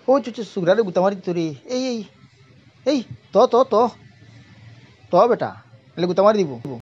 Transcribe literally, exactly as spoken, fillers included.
ও চুচু সুগরারে গুতা মারি তোরে এই এই এই তো তো তো তো বেটা এলে গুতা মারি দিব